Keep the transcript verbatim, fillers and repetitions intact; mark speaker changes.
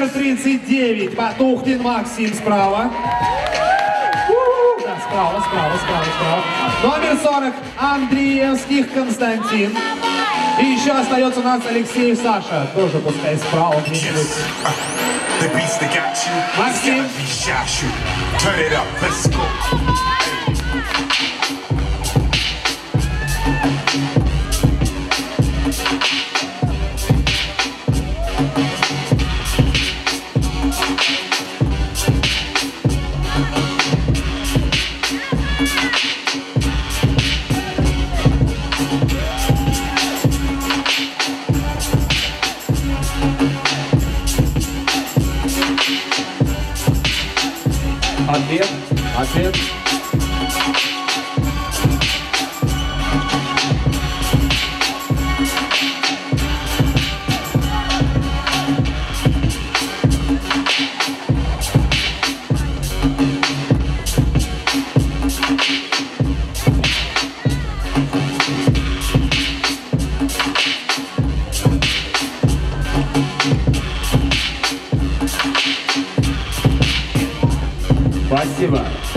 Speaker 1: Номер тридцать девять. Потухлин Максим справа. Да, справа, справа, справа, справа. Номер сорок. Андреевских Константин. И еще остается у нас Алексеев Саша. Тоже пускай справа где-нибудь. Максим.
Speaker 2: Ответ, ответ. Спасибо.